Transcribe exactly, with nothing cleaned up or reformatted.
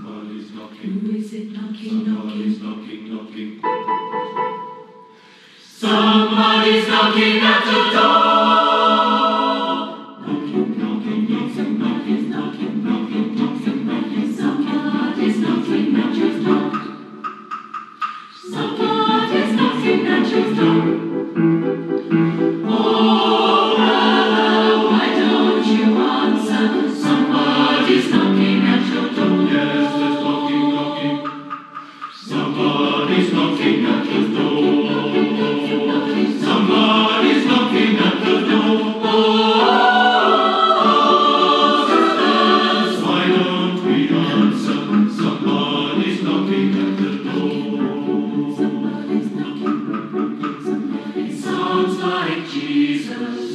Somebody's knocking. Who is it knocking, Somebody's knocking? knocking, knocking. Somebody's knocking at the door. Knocking, knocking, knocking, knocking, knocking, knocking, knocking, knocking. Somebody's knocking at your door. Somebody's knocking at your door. Oh, brother, why don't you answer? Somebody's knocking at your door. Yes, there's knocking, knocking. Somebody's knocking at the door. Somebody's knocking at the door. Oh, sisters, why don't we answer? Somebody's knocking at the door. Somebody's knocking. Somebody's sounds like Jesus.